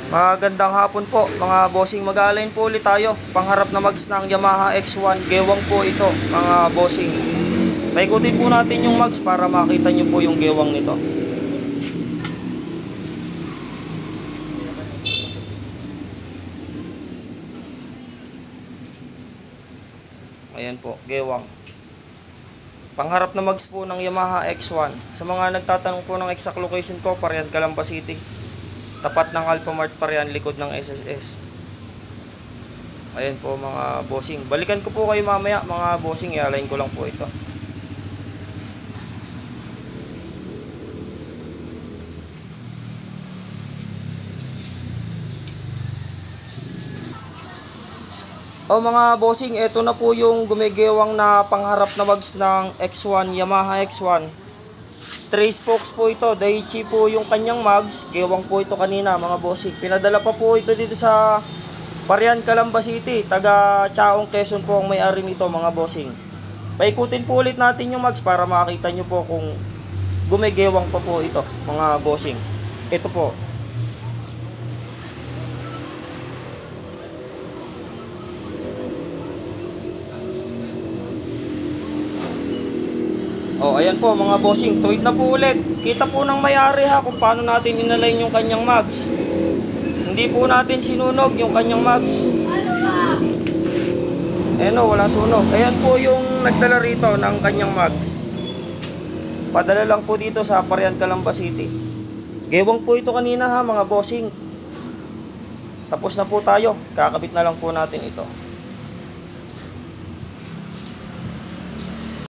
Magandang hapon po mga bossing, mag-align po ulit tayo. Pangharap na mags ng Yamaha X1, gewang po ito mga bossing. Paikutin po natin yung mags para makita nyo po yung gewang nito. Ayan po, gewang. Pangharap na mags po ng Yamaha X1. Sa mga nagtatanong po ng exact location ko, Parian, Calamba City. Tapat ng Alphamart Parian, likod ng SSS. Ayan po mga bossing. Balikan ko po kayo mamaya mga bossing. I-align ko lang po ito. O mga bossing, ito na po yung gumigewang na pangharap na mags ng X1, Yamaha X1. 3 spokes po ito, Daiichi po yung kanyang mags. Gewang po ito kanina mga bossing. Pinadala pa po ito dito sa Parian, Calamba City. Taga Chaong, Quezon po ang may-ari nito mga bossing. Paikutin po ulit natin yung mags para makita nyo po kung gumigewang pa po ito mga bossing. Ito po. Oh, ayan po mga bossing, tuwid na po ulit. Kita po ng may-ari ha kung paano natin inalign yung kanyang mags. Hindi po natin sinunog yung kanyang mags. Ayan o, walang sunog. Ayan po yung nagdala rito ng kanyang mags. Padala lang po dito sa Parian, Calamba City. Gewang po ito kanina ha mga bossing. Tapos na po tayo, kakabit na lang po natin ito.